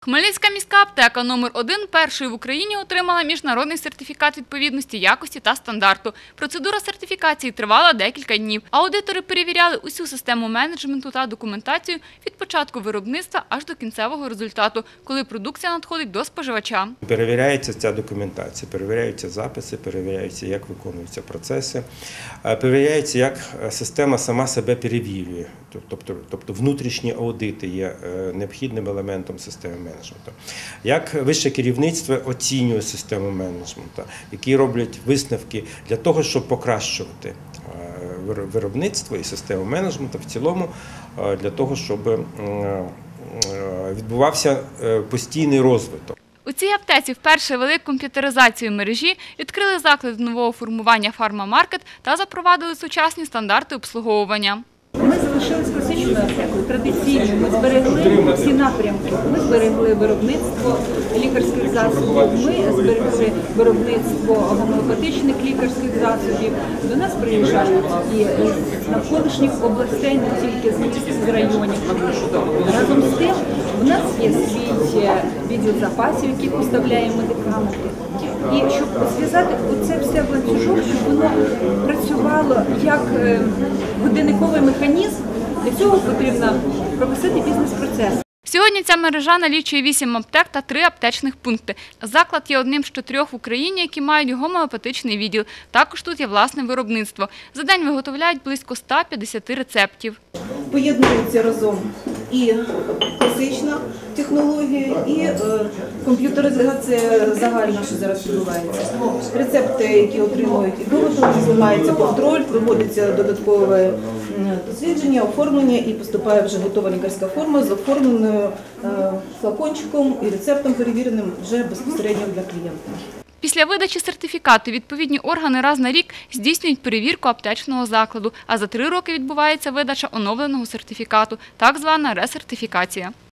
Хмельницька міська аптека номер 1 першою в Україні отримала міжнародний сертифікат відповідності якості та стандарту. Процедура сертифікації тривала декілька днів. Аудитори перевіряли усю систему менеджменту та документацію від початку виробництва аж до кінцевого результату, коли продукція надходить до споживача. Перевіряється ця документація, перевіряються записи, перевіряється, як виконуються процеси, перевіряється, як система сама себе перевірює. Тобто внутрішні аудити є необхідним елементом системи менеджменту. Як вище керівництво оцінює систему менеджменту, які роблять висновки для того, щоб покращувати виробництво і систему менеджменту в цілому, для того, щоб відбувався постійний розвиток. У цій аптеці вперше ввели комп'ютеризацію мережі, відкрили заклад нового формування «Фармамаркет» та запровадили сучасні стандарти обслуговування. Ми залишились класичною аптекою, традиційною. Ми зберегли всі напрямки. Ми зберегли виробництво лікарських засобів, ми зберегли виробництво гомеопатичних лікарських засобів. До нас приїжджають і з навколишніх областей, не тільки з міст, з районів. Разом з тим, у нас є свій відділ запасів, який поставляє медикаменти. І щоб зв'язати оце все в ланцюжок, щоб воно працювало як годинниковий механізм, для цього потрібно прописати бізнес-процес. Сьогодні ця мережа налічує 8 аптек та 3 аптечних пункти. Заклад є одним з 4 в Україні, які мають гомеопатичний відділ. Також тут є власне виробництво. За день виготовляють близько 150 рецептів. Поєднуються разом і класична технологія, і комп'ютеризація загальна, що зараз відбувається. Рецепти, які отримують і виготовлені, знімається контроль, проводиться додаткове дослідження, оформлення і поступає вже готова лікарська форма з оформленою флакончиком і рецептом перевіреним вже безпосередньо для клієнта. Після видачі сертифікату відповідні органи раз на рік здійснюють перевірку аптечного закладу, а за 3 роки відбувається видача оновленого сертифікату, так звана ресертифікація.